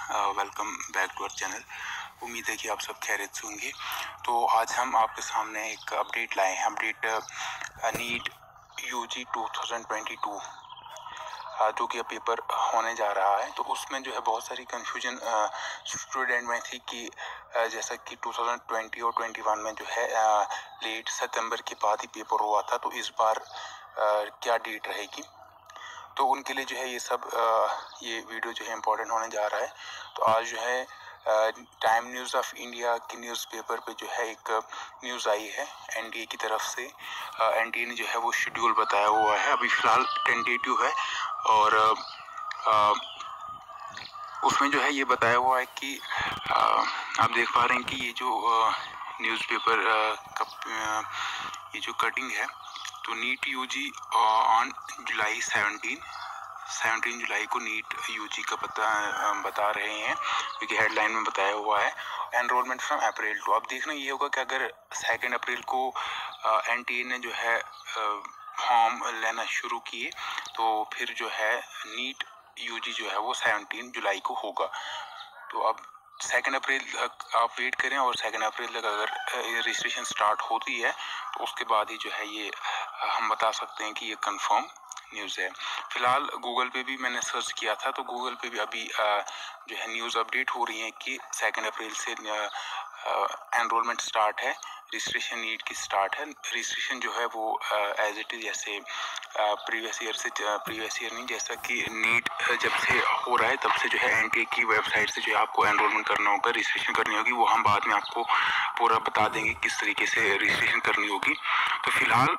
Welcome back to our channel. उम्मीद है कि आप सब खैरियत से होंगे। तो आज हम आपके सामने एक अपडेट लाए हैं, अपडेट नीट यूजी 2022 जो कि अब पेपर होने जा रहा है। तो उसमें जो है बहुत सारी कन्फ्यूजन स्टूडेंट में थी कि जैसा कि 2020 और 21 में जो है लेट सितंबर के बाद ही पेपर हुआ था, तो इस बार क्या डेट रहेगी। तो उनके लिए जो है ये वीडियो जो है इम्पोर्टेंट होने जा रहा है। तो आज जो है टाइम न्यूज़ ऑफ इंडिया के न्यूज़पेपर पे जो है एक न्यूज़ आई है एनडीए की तरफ से। एनडीए ने जो है वो शेड्यूल बताया हुआ है, अभी फ़िलहाल टेंटेटिव है। और उसमें जो है ये बताया हुआ है कि आप देख पा रहे हैं कि ये जो न्यूज़पेपर ये जो कटिंग है, तो नीट यूजी ऑन जुलाई 17 जुलाई को नीट यूजी का बता रहे हैं, क्योंकि हेडलाइन में बताया हुआ है एनरोलमेंट फ्रॉम अप्रैल टू। अब देखना ये होगा कि अगर 2 अप्रैल को एनटीए ने जो है फॉर्म लेना शुरू किए, तो फिर जो है नीट यूजी जो है वो 17 जुलाई को होगा। तो अब 2 अप्रैल तक आप वेट करें, और 2 अप्रैल तक अगर रजिस्ट्रेशन स्टार्ट होती है तो उसके बाद ही जो है ये हम बता सकते हैं कि ये कंफर्म न्यूज़ है। फिलहाल गूगल पे भी मैंने सर्च किया था, तो गूगल पे भी अभी जो है न्यूज़ अपडेट हो रही है कि 2 अप्रैल से एनरोलमेंट स्टार्ट है, रजिस्ट्रेशन नीट की स्टार्ट है। रजिस्ट्रेशन जो है वो एज इट इज़ जैसे प्रीवियस ईयर नहीं, जैसा कि नीट जब से हो रहा है तब से जो है एनटीए की वेबसाइट से जो है आपको एनरोलमेंट करना होगा, रजिस्ट्रेशन करनी होगी। वो हम बाद में आपको पूरा बता देंगे किस तरीके से रजिस्ट्रेशन करनी होगी। तो फिलहाल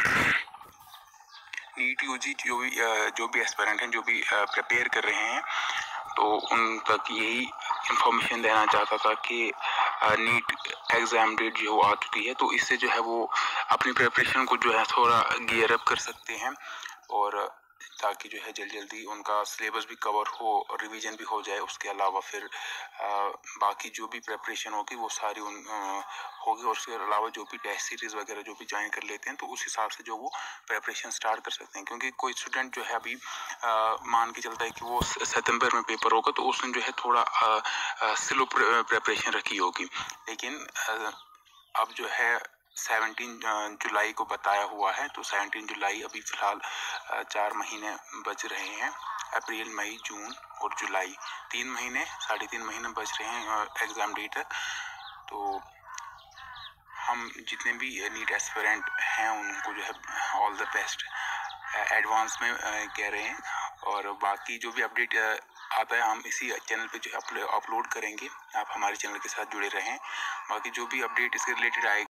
नीट यूजी जो भी एस्पिरेंट हैं, जो भी प्रिपेयर कर रहे हैं, तो उन तक यही इंफॉर्मेशन देना चाहता था कि नीट एग्ज़ाम डेट जो आ चुकी है, तो इससे जो है वो अपनी प्रिपरेशन को जो है थोड़ा गियर अप कर सकते हैं, और ताकि जो है जल्दी उनका सिलेबस भी कवर हो, रिवीजन भी हो जाए। उसके अलावा फिर बाकी जो भी प्रिपरेशन होगी वो सारी होगी, और उसके अलावा जो भी टेस्ट सीरीज़ वगैरह जो भी ज्वाइन कर लेते हैं, तो उस हिसाब से जो वो प्रिपरेशन स्टार्ट कर सकते हैं। क्योंकि कोई स्टूडेंट जो है अभी मान के चलता है कि वो सितंबर में पेपर होगा, तो उसने जो है थोड़ा स्लो प्रिपरेशन रखी होगी। लेकिन अब जो है 17 जुलाई को बताया हुआ है, तो 17 जुलाई अभी फ़िलहाल 4 महीने बच रहे हैं। अप्रैल, मई, जून और जुलाई 3 महीने, 3.5 महीने बच रहे हैं एग्ज़ाम डेट तक। तो हम जितने भी नीट एस्पिरेंट हैं उनको जो है ऑल द बेस्ट एडवांस में कह रहे हैं। और बाकी जो भी अपडेट आता है हम इसी चैनल पे जो है अपलोड करेंगे। आप हमारे चैनल के साथ जुड़े रहें। बाकी जो भी अपडेट इसके रिलेटेड आएगी